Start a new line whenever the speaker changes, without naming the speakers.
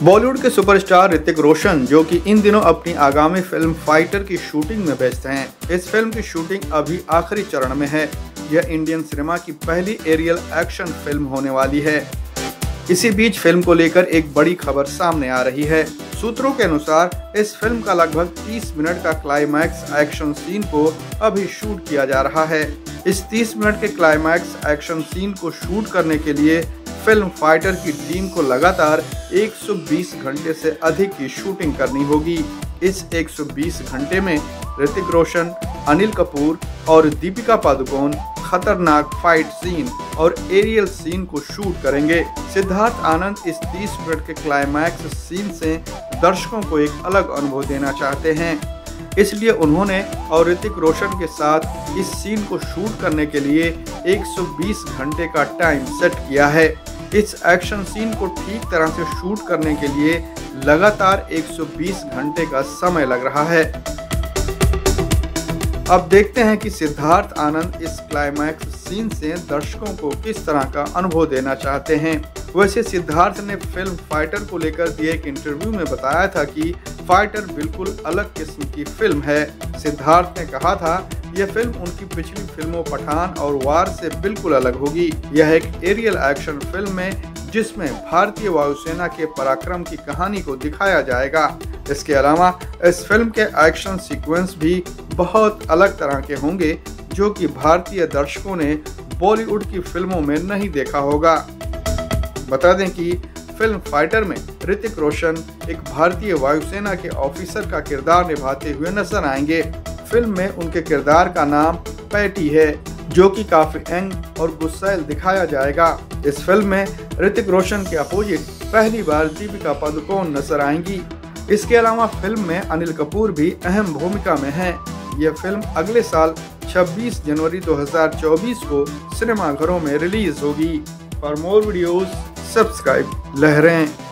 बॉलीवुड के सुपरस्टार ऋतिक रोशन, जो कि इन दिनों अपनी आगामी फिल्म फाइटर की शूटिंग में व्यस्त हैं। इस फिल्म की शूटिंग अभी आखिरी चरण में है। यह इंडियन सिनेमा की पहली एरियल एक्शन फिल्म होने वाली है। इसी बीच फिल्म को लेकर एक बड़ी खबर सामने आ रही है। सूत्रों के अनुसार इस फिल्म का लगभग 30 मिनट का क्लाइमैक्स एक्शन सीन को अभी शूट किया जा रहा है। इस 30 मिनट के क्लाइमैक्स एक्शन सीन को शूट करने के लिए फिल्म फाइटर की टीम को लगातार 120 घंटे से अधिक की शूटिंग करनी होगी। इस 120 घंटे में ऋतिक रोशन, अनिल कपूर और दीपिका पादुकोण खतरनाक फाइट सीन और एरियल सीन को शूट करेंगे। सिद्धार्थ आनंद इस 30 मिनट के क्लाइमैक्स सीन से दर्शकों को एक अलग अनुभव देना चाहते हैं, इसलिए उन्होंने और ऋतिक रोशन के साथ इस सीन को शूट करने के लिए 120 घंटे का टाइम सेट किया है। इस एक्शन सीन को ठीक तरह से शूट करने के लिए लगातार 120 घंटे का समय लग रहा है। अब देखते हैं कि सिद्धार्थ आनंद इस क्लाइमैक्स सीन से दर्शकों को किस तरह का अनुभव देना चाहते हैं। वैसे सिद्धार्थ ने फिल्म फाइटर को लेकर दिए एक इंटरव्यू में बताया था कि फाइटर बिल्कुल अलग किस्म की फिल्म है। सिद्धार्थ ने कहा था, यह फिल्म उनकी पिछली फिल्मों पठान और वार से बिल्कुल अलग होगी। यह एक एरियल एक्शन फिल्म है जिसमें भारतीय वायुसेना के पराक्रम की कहानी को दिखाया जाएगा। इसके अलावा इस फिल्म के एक्शन सीक्वेंस भी बहुत अलग तरह के होंगे, जो कि भारतीय दर्शकों ने बॉलीवुड की फिल्मों में नहीं देखा होगा। बता दें कि फिल्म फाइटर में ऋतिक रोशन एक भारतीय वायुसेना के ऑफिसर का किरदार निभाते हुए नजर आएंगे। फिल्म में उनके किरदार का नाम पैटी है, जो कि काफी यंग और गुस्सैल दिखाया जाएगा। इस फिल्म में ऋतिक रोशन के अपोजिट पहली बार दीपिका पादुकोण नजर आएंगी। इसके अलावा फिल्म में अनिल कपूर भी अहम भूमिका में हैं। यह फिल्म अगले साल 26 जनवरी 2024 को सिनेमाघरों में रिलीज होगी। फॉर मोर वीडियोस सब्सक्राइब लहरें।